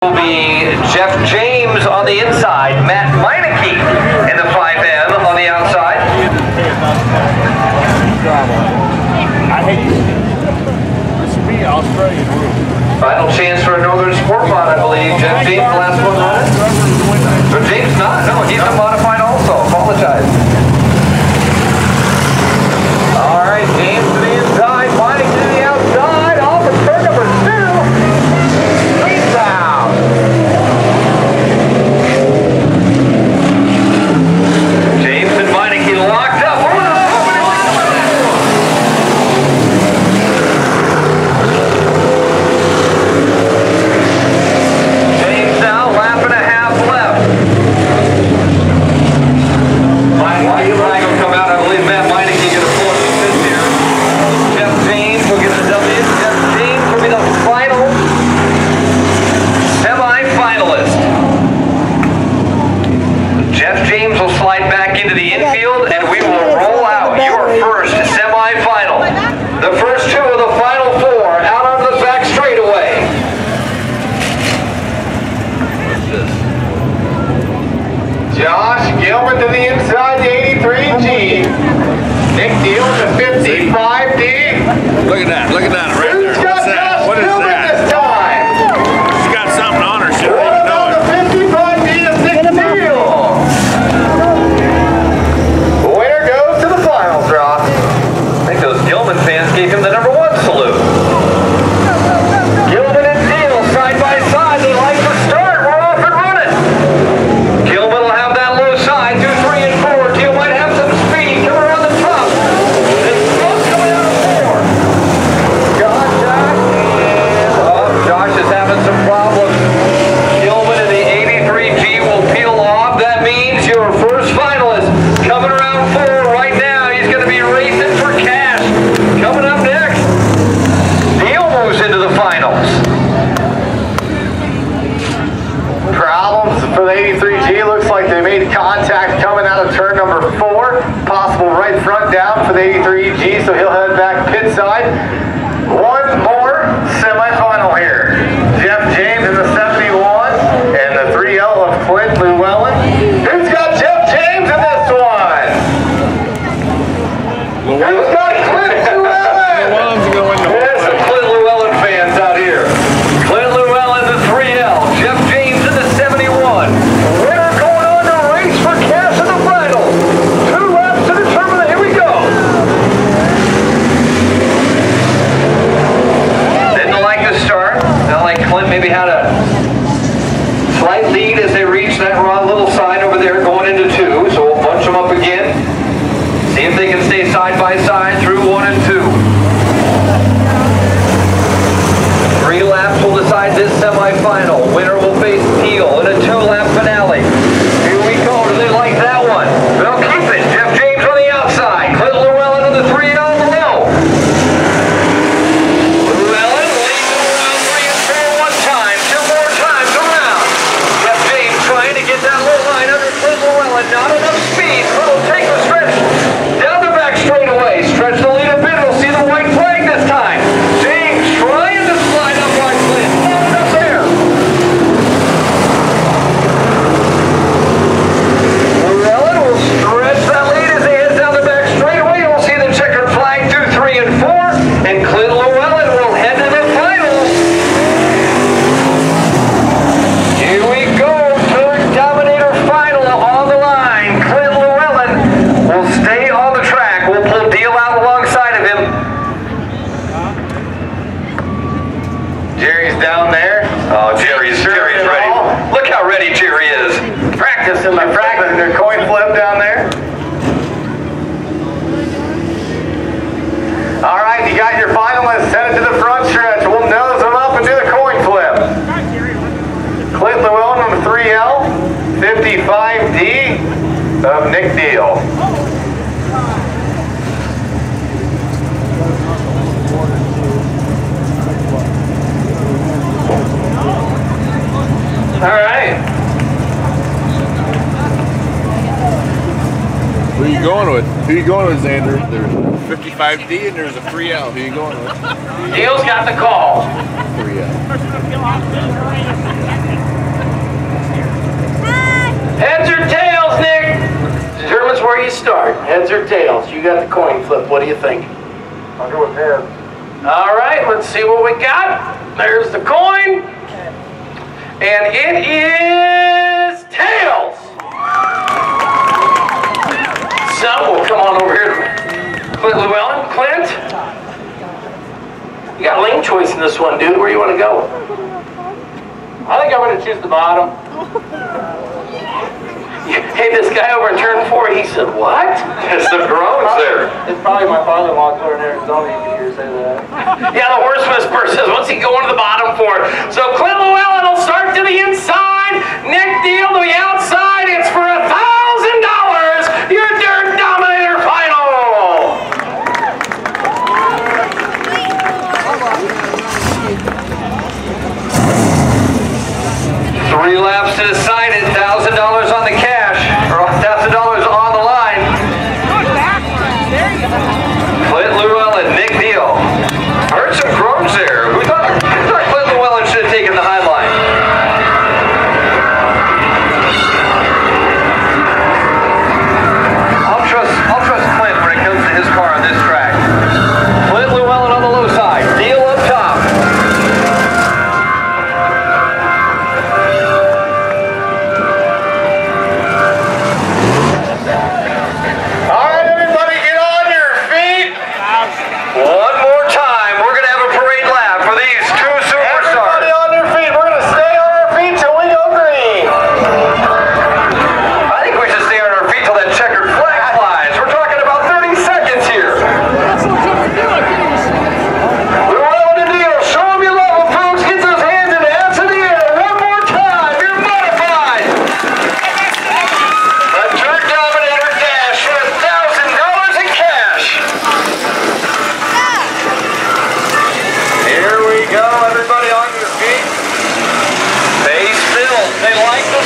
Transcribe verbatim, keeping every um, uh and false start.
will be Jeff James on the inside, Matt Meineke in the five M on the outside. I hate this would be Australian rule. Final chance for a Northern Sport Mod, I believe. Jeff James, the last one running. So James not, no, he's a modified also. Apologize. All right, James to the inside, Meineke to the outside, off of turn number two. He's out. James and Meineke locked up. James now, lap and a half left. Meineke will come out, I believe Matt Meineke going to pull up the fifth here. Jeff James will get the W. Jeff James will be the final semi-finalist. Jeff James will slide back into the infield, and we will roll out your first semi-final. The first two of the final four out on the back straightaway. Josh Gilman to the inside, the eighty-three G. Nick Deal to fifty-five D. Look at that, look at that right Who's there. got What's that? Josh What is Gilman that? this time? She's got something on her, she don't What even know about it. the fifty-five D of Nick Deal? The winner goes to the final draw. I think those Gilman fans gave him the number one salute. Gilman and Deal side by side. They like the start. We're off and running. Gilman will have that low side. Two, three, and four. Deal might have some speed. Coming around the top. It's close coming out of four. Josh back. And oh, Josh is having some problems. Gilman in the eighty-three G will peel off. That means your first finalist coming around four right now. He's going to be racing for cash. Coming up next, Deal moves into the finals. Problems for the eighty-three G. Looks like they made contact coming out of turn number four. Possible right front down for the eighty-three G, so he'll head back pit side. One more semifinal here. Jeff James in the seventy-one and the three L of Clint Llewellyn. Who's got Jeff James in this one? Who's got Clint Llewellyn? Llewellyn's going to There's some Clint Llewellyn fans out here. Clint Llewellyn, the three L. Jeff James in the seventy-one. Winner going on to race for cash in the final. Two laps to determine it. Here we go. Didn't like the start. Not like Clint maybe had a slight lead as they reached that raw little side over there going into two. So we'll bunch them up again. See if they can stay side by side through one and two. Three laps will decide this semifinal. Winner will face Deal in a two-lap finale. Here we go. Do they like that one? They'll keep it. Jeff James on the outside. Clint Llewellyn in the three L below. Llewellyn leads around three and four one time. Two more times around. Jeff James trying to get that low line under Clint Llewellyn. Not enough speed. Clint will take the stretch down the back straightaway. Stretch the lead a bit. We'll see the white flag this time. James trying to slide up like Clint. Not enough there. Llewellyn will stretch that lead as he heads down the back straightaway. We'll see the checkered flag two, three, and four. And Clint Llewellyn will head to the finals. Here we go. Third Dominator final on the line. Clint Llewellyn will stay on the track. We'll pull Deal out alongside of him. Jerry's down there. Oh, Jerry's, Jerry's ready. Look how ready Jerry is. Practicing my practicing their coin flip down there. All right, you got your finalists headed to the front stretch. We'll nose them up and do the coin flip. Clint Llewellyn on the three L, fifty-five D of Nick Deal. All right. Who are you going with? Who are you going with, Xander? There's fifty-five D and there's a three L. Who are you going with? Deal's got the call. three L. Heads or tails? You got the coin flip. What do you think? I'll go with heads. All right, let's see what we got. There's the coin. And it is tails. So we'll come on over here to Clint Llewellyn. Clint, you got lane choice in this one, dude. Where do you want to go? I think I'm going to choose the bottom. Hey, this guy over in turn four, he said, what? There's some groans there. It's probably my father-in-law clear in Arizona. You can hear say that. Yeah, the horse whisperer says, what's he going to the bottom for? So Clint Llewellyn will start to the inside. Nick Deal to the outside. It's for a thousand dollars. Your Dirt Dominator final. Three laps to decide it. Thousand dollars on the cash, or thousand dollars on the line. Clint Llewellyn, Nick Deal. Heard some groans there. Who thought, who thought Clint Llewellyn should have taken the high line? I'll trust. I'll trust Clint when it comes to his car on this track. Clint Llewellyn on the low side. Deal up top. One more time, we're going to have a parade lap for these two superstars. Everybody on their feet. We're going to stay on our feet till we go green. I think we should stay on our feet till that checkered flag flies. We're talking about thirty seconds here. Llewellyn and Deal, show them you love them, folks. Get those hands in the hands of the air. One more time, you're modified. A Dirt Dominator dash for a thousand dollars in cash. Here we go, everybody on your feet. Face filled. They like the